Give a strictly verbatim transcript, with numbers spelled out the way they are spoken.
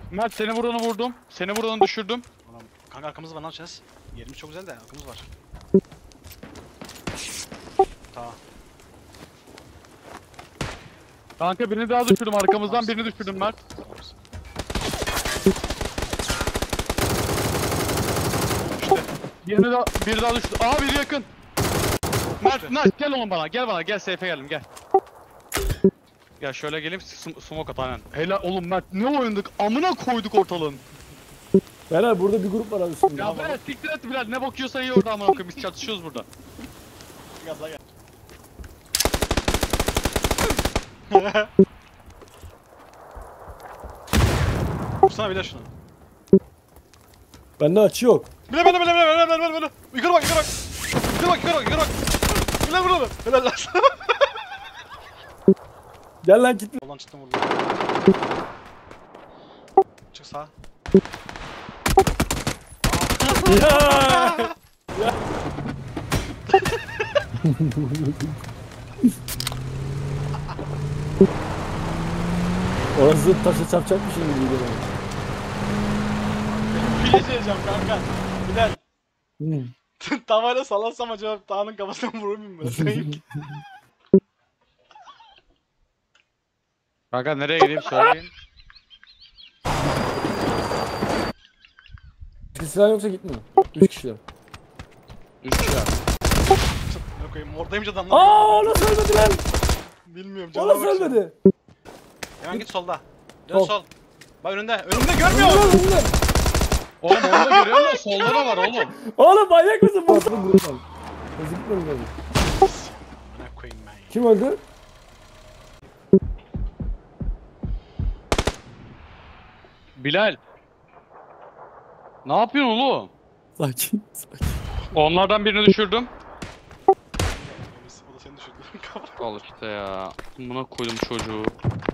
Mert seni vuranı vurdum. Seni vuranı düşürdüm. Ulan, kanka arkamız var, ne yapacağız? Yerimiz çok güzel de arkamız var. Tamam. Kanka birini daha düşürdüm. Arkamızdan birini düşürdüm Mert. Birini daha, biri daha düştü. Aa biri yakın. Mert, Mert gel oğlum bana. Gel bana. Gel safe'e geldim gel. Ya şöyle geleyim sm smoke at aynen. Helal oğlum Mert ne oynadık? Amına koyduk ortalığın. Beyler burada bir grup var abi üstünde. Ya Bilal siktir et Bilal. Ne bakıyorsan iyi orada amına koyayım. Biz çatışıyoruz burada. Gaza gel. Vursana bile şunu. Bende açı yok. Bile bile bile bile bile bile bile bile. Yukarı bak yukarı bak. Yukarı bak yukarı bak yukarı bak. Bile vurdu. Helal lan. Gel lan gitme. Soldan çıktım vurdum. Çık sağa. Ya. Ya. Orası taşa çarpacak bir şey mi gibi geliyor? Bir şey diyeceğim kanka. Bilal. Hmm. Tavayla sallansam acaba Tağ'ın kafasına vurur muyum böyle? Kanka nereye gideyim söyleyin. Silah yoksa gitme. Üç kişiler. Üç ya. Ne koyayım oradaymış adamlar. Aaa nasıl ölmedi lan? Bilmiyorum O canım. nasıl ölmedi? Hemen git solda. Dön Sol. sol. Bak önünde. Önünde görmüyor. Önümde. Oğlum orada görüyor musun? Solda da var oğlum. Oğlum manyak mısın? Bu adamın grup var. Hızlı gitmemiz lazım. Ne koyayım ben ya. Kim öldü? Bilal. Ne yapıyorsun oğlum? Sakin. Sakin. Onlardan birini düşürdüm. O da seni düşürdü. Al işte ya. Buna koydum çocuğu.